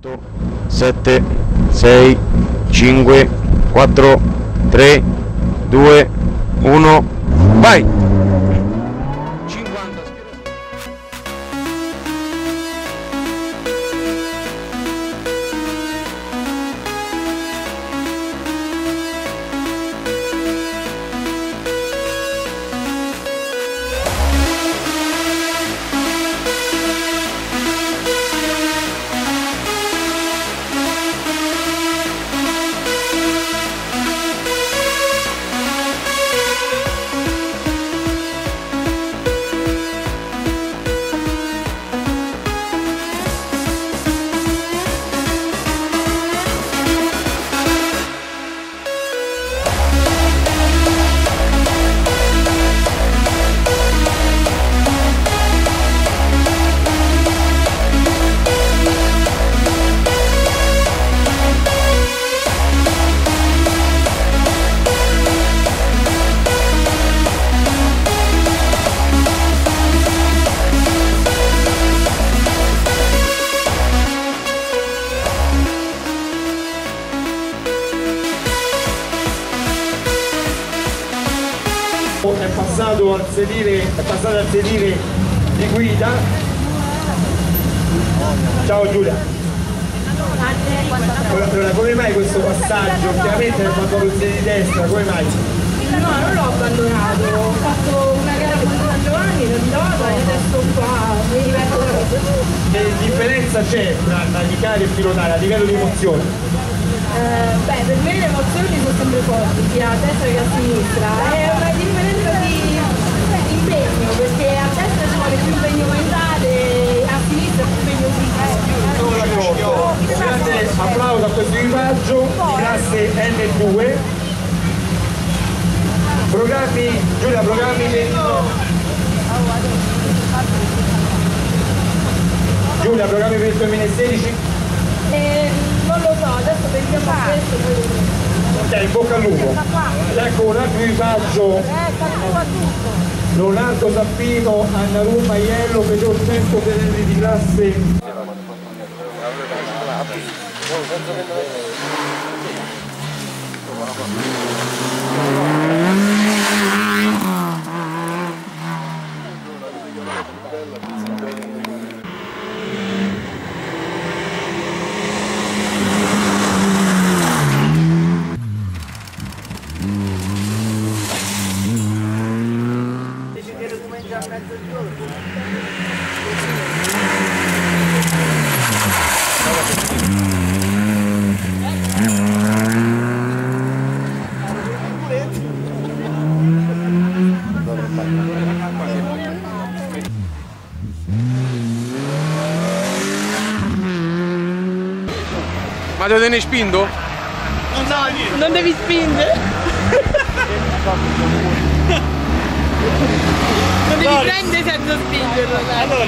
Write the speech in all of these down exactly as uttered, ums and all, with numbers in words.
otto, sette, sei, cinque, quattro, tre, due, uno, vai! cinquanta È passato al sedile, è passato al sedile di guida. Ciao Giulia. Allora, come mai questo passaggio? Ovviamente hai fatto il sedile di destra, come mai? No, non l'ho abbandonato, ho fatto una gara con San Giovanni, l'ho pilota e adesso qua mi rimetto da questo. Che differenza c'è tra navigare e pilotare a livello di emozione? Eh, beh, per me le emozioni sono sempre forti, sia a destra che a sinistra. È una differenza di impegno, perché a destra ci vuole più impegno mentale, a sinistra più impegno fisico. Sono d'accordo. Un grande applauso a questo equipaggio di classe N due. Programmi, Giulia, programmi per Giulia, programmi per il duemilasedici? Eh, non lo so, adesso pensiamo a questo, poi lo Ok, in bocca al lupo. Ecco un altro equipaggio. Leonardo Zappino, Annarum Maiello, Pedro cento Ferreri di classe. Ma dove ne spindo? Non sa niente. non devi spingere. Non devi prendere senza spingerlo. Allora.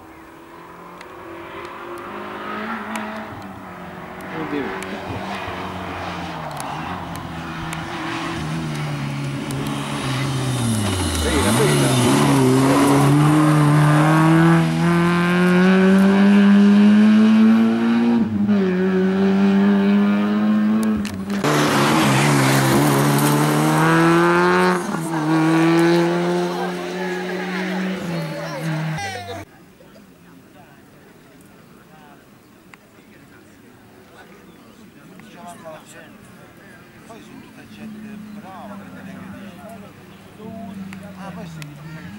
Poi sono tutta gente brava, ah, poi sì.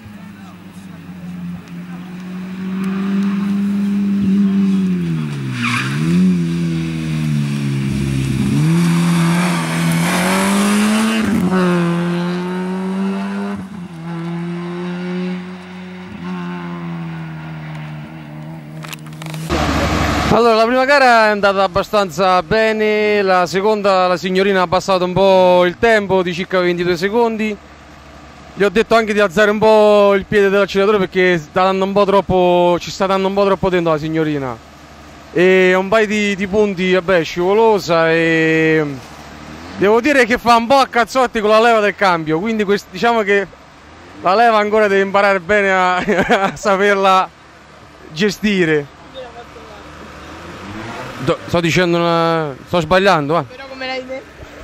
Allora, la prima gara è andata abbastanza bene, la seconda la signorina ha abbassato un po' il tempo di circa ventidue secondi. Gli ho detto anche di alzare un po' il piede dell'acceleratore perché sta dando un po' troppo, ci sta dando un po' troppo dentro la signorina. E un paio di, di punti, vabbè, scivolosa, e devo dire che fa un po' a cazzotti con la leva del cambio, quindi quest, diciamo che la leva ancora deve imparare bene a, a saperla gestire. Do, sto dicendo una... sto sbagliando, eh. Però come l'hai detto?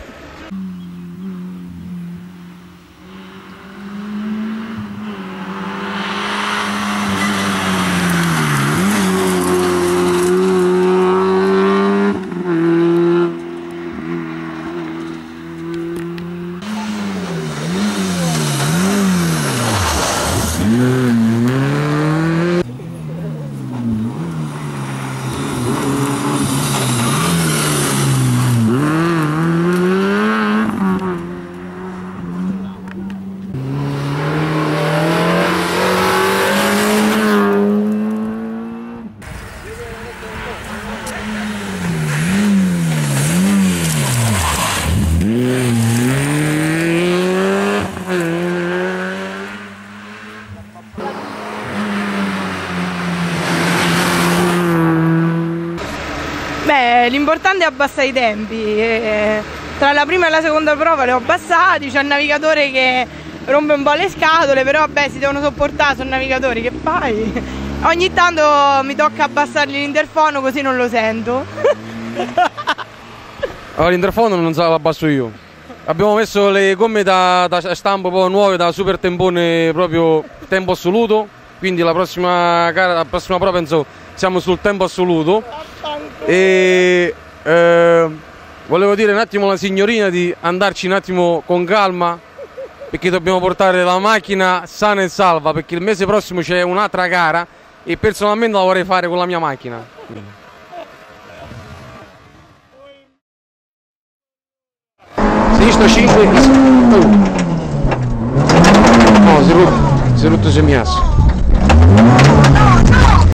Beh, l'importante è abbassare i tempi. E tra la prima e la seconda prova li ho abbassati, c'è il navigatore che rompe un po' le scatole, però vabbè, si devono sopportare, sono navigatori, che fai? Ogni tanto mi tocca abbassargli l'interfono così non lo sento. Allora, l'interfono non lo abbasso io. Abbiamo messo le gomme da, da stampo un po' nuove, da super tempone, proprio tempo assoluto, quindi la prossima gara, la prossima prova penso siamo sul tempo assoluto. E eh, volevo dire un attimo alla signorina di andarci un attimo con calma, perché dobbiamo portare la macchina sana e salva, perché il mese prossimo c'è un'altra gara e personalmente la vorrei fare con la mia macchina. Sinistra cinque. No, si è rotto, si è rotto semiasso.